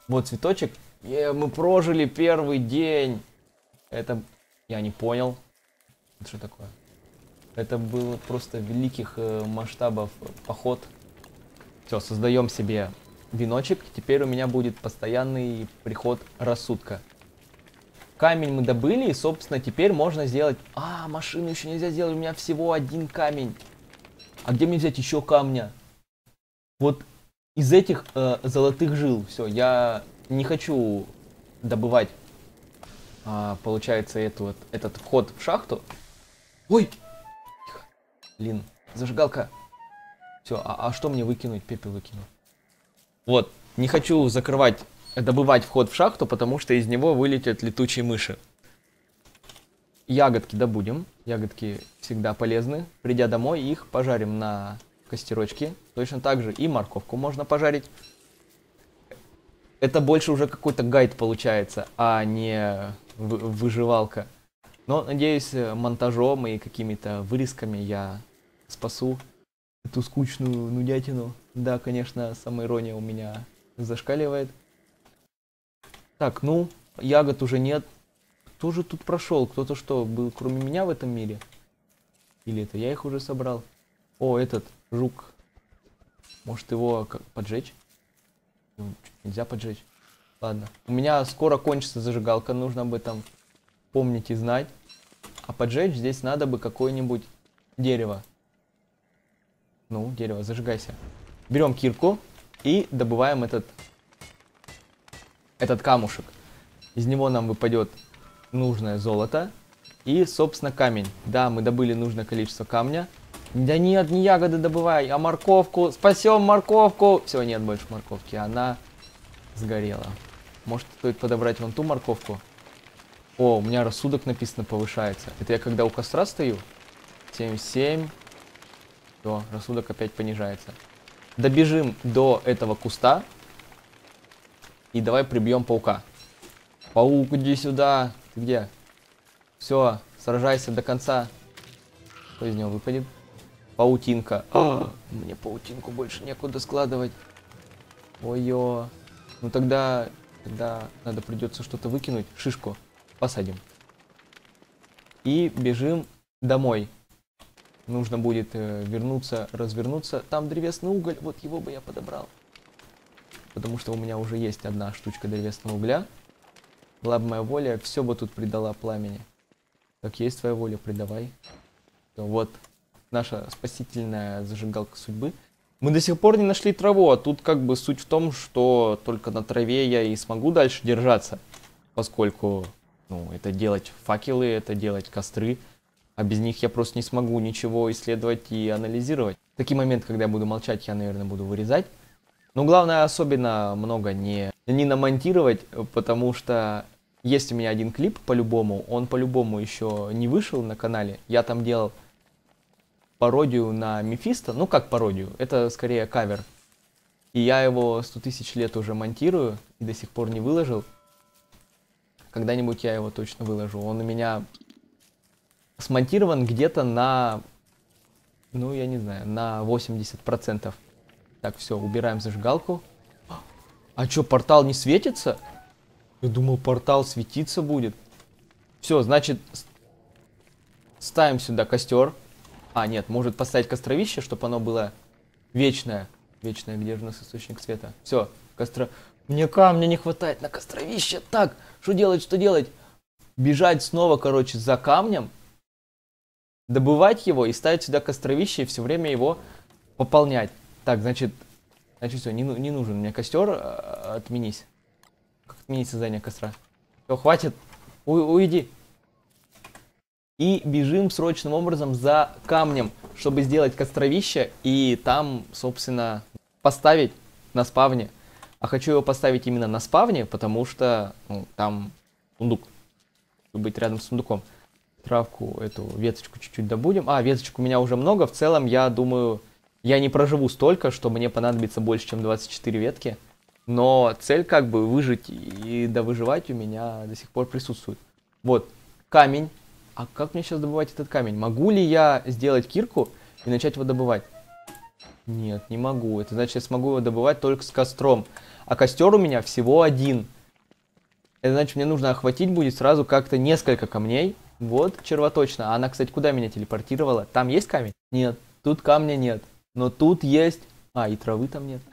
Вот цветочек. Мы прожили первый день. Это я не понял. Это что такое? Это был просто великих масштабов поход. Все, создаем себе веночек. Теперь у меня будет постоянный приход рассудка. Камень мы добыли, и, собственно, теперь можно сделать... А, машину еще нельзя сделать, у меня всего один камень. А где мне взять еще камня? Вот из этих золотых жил. Все, я не хочу добывать, получается, этот вход в шахту. Ой! Тихо. Блин, зажигалка. Все, а что мне выкинуть? Пепел выкину. Вот, не хочу добывать вход в шахту, потому что из него вылетят летучие мыши. Ягодки добудем. Ягодки всегда полезны. Придя домой, их пожарим на костерочке. Точно так же и морковку можно пожарить. Это больше уже какой-то гайд получается, а не выживалка. Но, надеюсь, монтажом и какими-то вырезками я спасу эту скучную нудятину. Да, конечно, самоирония у меня зашкаливает. Так, ну, ягод уже нет. Кто же тут прошел? Кто-то что, был кроме меня в этом мире? Или это я их уже собрал? О, этот жук. Может его как поджечь? Нельзя поджечь. Ладно. У меня скоро кончится зажигалка, нужно об этом помнить и знать. А поджечь здесь надо бы какое-нибудь дерево. Ну, дерево, зажигайся. Берем кирку и добываем этот камушек. Из него нам выпадет нужное золото и, собственно, камень. Да, мы добыли нужное количество камня. Да нет, не ягоды добывай, а морковку. Спасем морковку. Все, нет больше морковки, она сгорела. Может, стоит подобрать вон ту морковку? О, у меня рассудок написано повышается. Это я когда у костра стою? 77. Все, рассудок опять понижается. Добежим до этого куста. И давай прибьем паука. Паук, иди сюда. Ты где? Все, сражайся до конца. Что из него выпадет? Паутинка. Мне паутинку больше некуда складывать. Ой-ё. Ну тогда надо придется что-то выкинуть. Шишку посадим. И бежим домой. Нужно будет вернуться, развернуться. Там древесный уголь. Вот его бы я подобрал. Потому что у меня уже есть одна штучка древесного угля. Была бы моя воля, все бы тут придала пламени. Как есть твоя воля, придавай. Вот наша спасительная зажигалка судьбы. Мы до сих пор не нашли траву, а тут как бы суть в том, что только на траве я и смогу дальше держаться. Поскольку, ну, это делать факелы, это делать костры. А без них я просто не смогу ничего исследовать и анализировать. В такие моменты, когда я буду молчать, я, наверное, буду вырезать. Но главное, особенно много не намонтировать, потому что есть у меня один клип по-любому. Он по-любому еще не вышел на канале. Я там делал пародию на Мефисто. Ну, как пародию? Это скорее кавер. И я его 100 тысяч лет уже монтирую и до сих пор не выложил. Когда-нибудь я его точно выложу. Он у меня смонтирован где-то на, ну, я не знаю, на 80%. Так, все, убираем зажигалку. А что, портал не светится? Я думал, портал светиться будет. Все, значит, ставим сюда костер. А, нет, может поставить костровище, чтобы оно было вечное. Вечное, где же у нас источник света? Все, Мне камня не хватает на костровище. Так, что делать, что делать? Бежать снова, короче, за камнем. Добывать его и ставить сюда костровище и все время его пополнять. Так, значит все, не нужен мне костер, отменись. Как отменить создание костра? Все, хватит, уйди. И бежим срочным образом за камнем, чтобы сделать костровище и там, собственно, поставить на спавне. А хочу его поставить именно на спавне, потому что, ну, там сундук, чтобы быть рядом с сундуком. Травку, эту веточку чуть-чуть добудем. А, веточек у меня уже много, в целом, я думаю... Я не проживу столько, что мне понадобится больше, чем 24 ветки. Но цель как бы выжить и довыживать у меня до сих пор присутствует. Вот, камень. А как мне сейчас добывать этот камень? Могу ли я сделать кирку и начать его добывать? Нет, не могу. Это значит, я смогу его добывать только с костром. а костер у меня всего один. Это значит, мне нужно охватить будет сразу как-то несколько камней. Вот, червоточина. Она, кстати, куда меня телепортировала? Там есть камень? Нет, тут камня нет. Но тут есть... А, и травы там нет.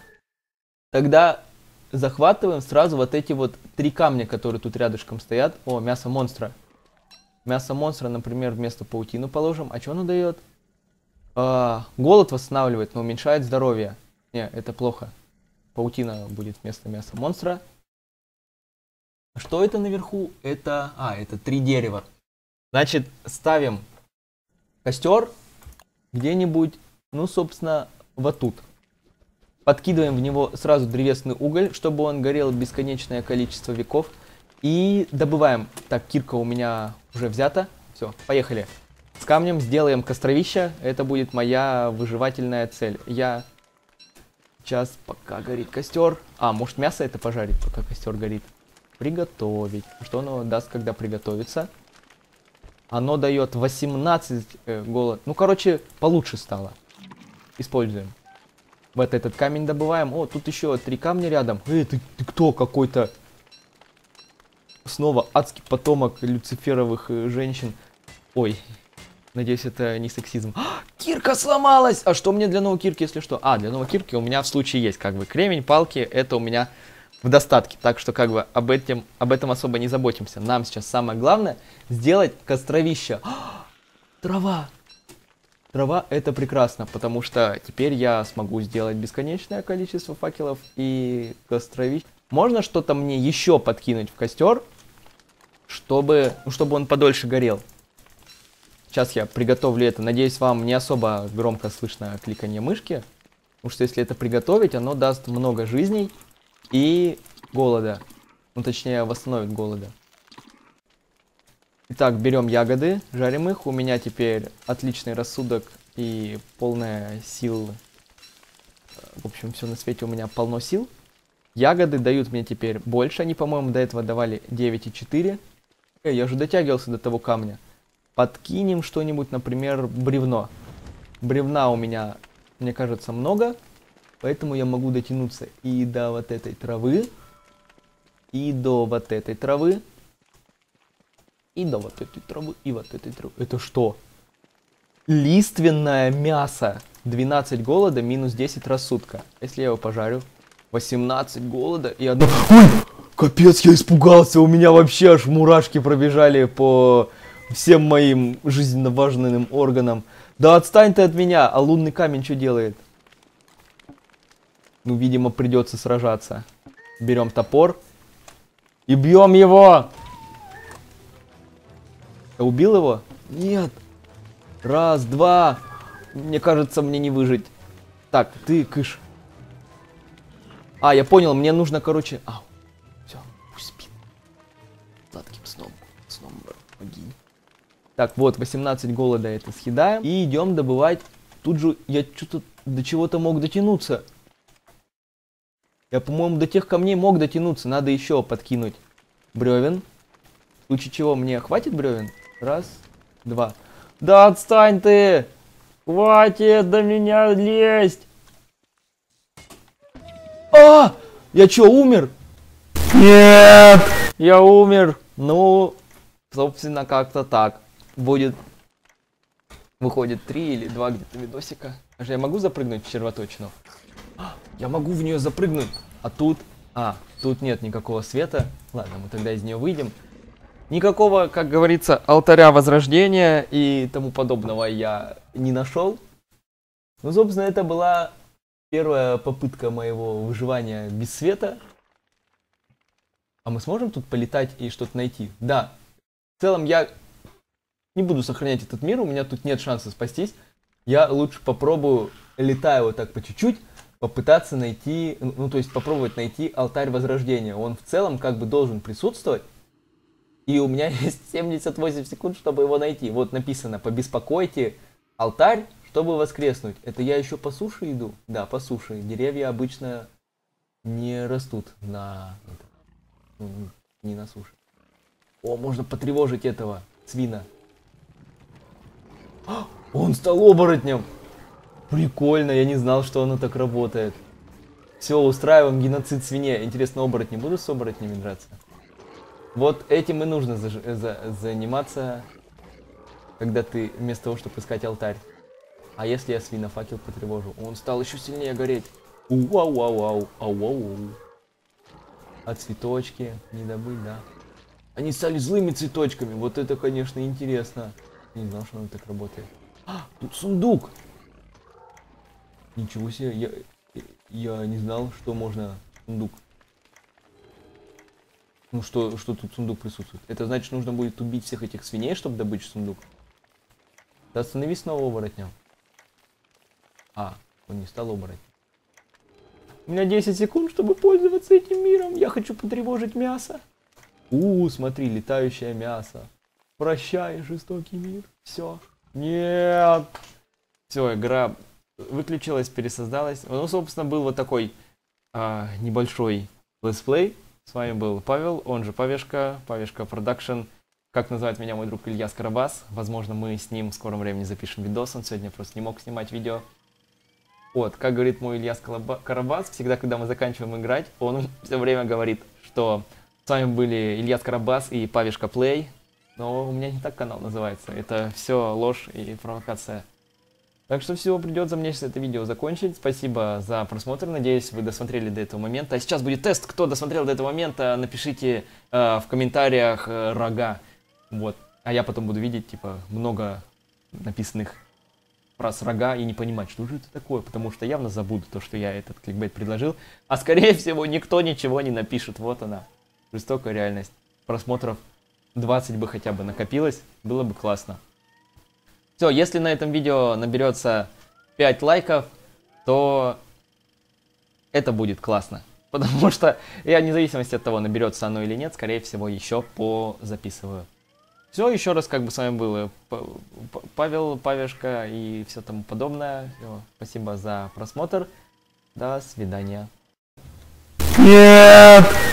Тогда захватываем сразу вот эти вот 3 камня, которые тут рядышком стоят. О, мясо монстра. Мясо монстра, например, вместо паутину положим. А что оно дает? Голод восстанавливает, но уменьшает здоровье. Не, это плохо. Паутина будет вместо мяса монстра. Что это наверху? Это... это 3 дерева. Значит, ставим костер где-нибудь, ну, собственно, вот тут. Подкидываем в него сразу древесный уголь, чтобы он горел бесконечное количество веков. И добываем. Так, кирка у меня уже взята. Все, поехали. С камнем сделаем костровище. Это будет моя выживательная цель. Я сейчас, пока горит костер... может мясо это пожарить, пока костер горит. Приготовить. Что оно даст, когда приготовится? Оно дает 18 голод. Ну, короче, получше стало. Используем. Вот этот камень добываем. О, тут еще 3 камня рядом. Ты кто какой-то? Снова адский потомок люциферовых женщин. Ой, надеюсь, это не сексизм. Кирка сломалась! А что мне для новой кирки, если что? Для новой кирки у меня в случае есть, как бы, кремень, палки, это у меня в достатке. Так что, как бы, об этом особо не заботимся. Нам сейчас самое главное сделать костровище. Трава! Трава это прекрасно, потому что теперь я смогу сделать бесконечное количество факелов и костровищ. Можно что-то мне еще подкинуть в костер, чтобы он подольше горел. Сейчас я приготовлю это. Надеюсь, вам не особо громко слышно кликанье мышки. Потому что если это приготовить, оно даст много жизней и голода. Ну, точнее, восстановит голода. Итак, берем ягоды, жарим их. У меня теперь отличный рассудок и полная сил. В общем, все на свете у меня полно сил. Ягоды дают мне теперь больше. Они, по-моему, до этого давали 9,4. Я уже дотягивался до того камня. Подкинем что-нибудь, например, бревно. Бревна у меня, мне кажется, много. Поэтому я могу дотянуться и до вот этой травы. И до вот этой травы. И до вот этой травы. И вот этой травы. Это что? Лиственное мясо. 12 голода, минус 10 рассудка. Если я его пожарю. 18 голода и одно... Ой! Капец, я испугался. У меня вообще аж мурашки пробежали по всем моим жизненно важным органам. Да отстань ты от меня. А лунный камень что делает? Ну, видимо, придется сражаться. Берем топор. И бьем его. Я убил его? Нет. Раз, два. Мне кажется, мне не выжить. Так, ты, кыш. Я понял, мне нужно, короче... Все, пусть спит. Сладким сном. Сном богини. Так, вот, 18 голода это съедаем. И идем добывать. Тут же я что-то до чего-то мог дотянуться. Я, по-моему, до тех камней мог дотянуться. Надо еще подкинуть бревен. В случае чего мне хватит бревен? Раз, два. Да отстань ты! Хватит до меня лезть! Я чё, умер? Нет! Я умер. Ну, собственно, как-то так. Будет... Выходит 3 или 2 где-то видосика. Даже я могу запрыгнуть в червоточину? Я могу в нее запрыгнуть. А тут... тут нет никакого света. Ладно, мы тогда из нее выйдем. Никакого, как говорится, алтаря возрождения и тому подобного я не нашел. Ну, собственно, это была первая попытка моего выживания без света. А мы сможем тут полетать и что-то найти? Да. В целом я не буду сохранять этот мир, у меня тут нет шанса спастись. Я лучше попробую, летая вот так по чуть-чуть, попытаться найти, ну то есть попробовать найти алтарь возрождения. Он в целом как бы должен присутствовать. И у меня есть 78 секунд, чтобы его найти. Вот написано, побеспокойте алтарь, чтобы воскреснуть. Это я еще по суше иду? Да, по суше. Деревья обычно не растут не на суше. О, можно потревожить этого свина. Он стал оборотнем. Прикольно, я не знал, что оно так работает. Все, устраиваем геноцид свиней. Интересно, оборотни будут с оборотнями драться? Вот этим и нужно заниматься, когда ты вместо того, чтобы искать алтарь. А если я свинофакел потревожу? Он стал еще сильнее гореть. Вау-вау-вау-ау-вау. А цветочки не добыть, да? Они стали злыми цветочками. Вот это, конечно, интересно. Не знал, что оно так работает. А, тут сундук! Ничего себе, я не знал, что можно сундук. Ну что тут сундук присутствует? Это значит, нужно будет убить всех этих свиней, чтобы добыть сундук. Да остановись снова оборотнем. А, он не стал оборотнем. У меня 10 секунд, чтобы пользоваться этим миром. Я хочу потревожить мясо. Смотри, летающее мясо. Прощай, жестокий мир. Все. Нет. Все, игра выключилась, пересоздалась. Ну, собственно, был вот такой небольшой летсплей. С вами был Павел, он же Павешка, Павешка Продакшн. Как называет меня мой друг Илья Карабас. Возможно, мы с ним в скором времени запишем видос. Он сегодня просто не мог снимать видео. Вот, как говорит мой Илья Карабас, всегда, когда мы заканчиваем играть, он все время говорит, что с вами были Илья Карабас и Павешка Плей. Но у меня не так канал называется. Это все ложь и провокация. Так что все, придется мне сейчас это видео закончить. Спасибо за просмотр. Надеюсь, вы досмотрели до этого момента. А сейчас будет тест. Кто досмотрел до этого момента, напишите в комментариях рога. Вот. А я потом буду видеть, типа, много написанных фраз рога и не понимать, что же это такое. Потому что явно забуду то, что я этот кликбейт предложил. А скорее всего, никто ничего не напишет. Вот она. Жестокая реальность. Просмотров 20 бы хотя бы накопилось. Было бы классно. Все, если на этом видео наберется 5 лайков, то это будет классно. Потому что я, вне зависимости от того, наберется оно или нет, скорее всего, еще позаписываю. Все, еще раз, как бы с вами был Павел, Павешка и все тому подобное. Все, спасибо за просмотр. До свидания. Нет!